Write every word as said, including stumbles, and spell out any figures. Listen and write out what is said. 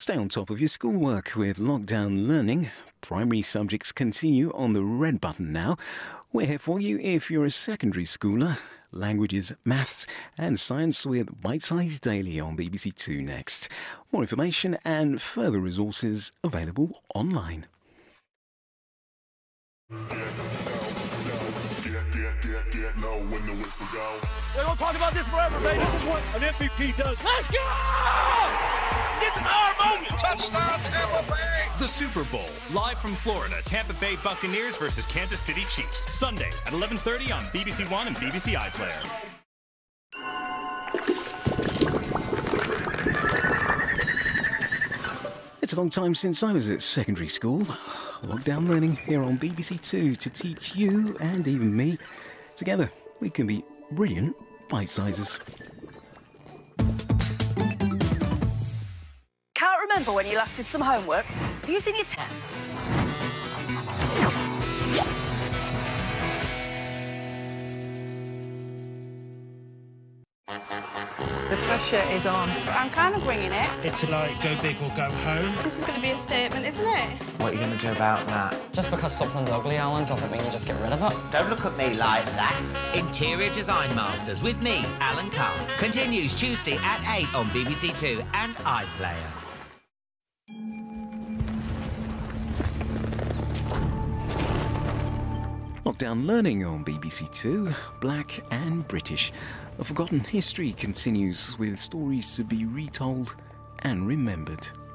Stay on top of your schoolwork with Lockdown Learning. Primary subjects continue on the red button now. We're here for you if you're a secondary schooler. Languages, maths and science with Bite Size Daily on B B C Two next. More information and further resources available online. They won't talk about this forever, baby. This is what an M V P does. Let's go! It's our moment! Touchdown, Tampa Bay! The Super Bowl, live from Florida. Tampa Bay Buccaneers versus Kansas City Chiefs. Sunday at eleven thirty on B B C One and B B C iPlayer. It's a long time since I was at secondary school. Lockdown Learning here on B B C Two to teach you and even me. Together, we can be brilliant bite-sizers. Can't remember when you last did some homework. Using your pen. The pressure is on. I'm kind of winging it. It's like go big or go home. This is going to be a statement, isn't it? What are you going to do about that? Just because something's ugly, Alan, doesn't mean you just get rid of it. Don't look at me like that. Interior Design Masters with me, Alan Carr. Continues Tuesday at eight on B B C Two and iPlayer. Lockdown Learning on B B C Two, Black and British. A forgotten history continues with stories to be retold and remembered.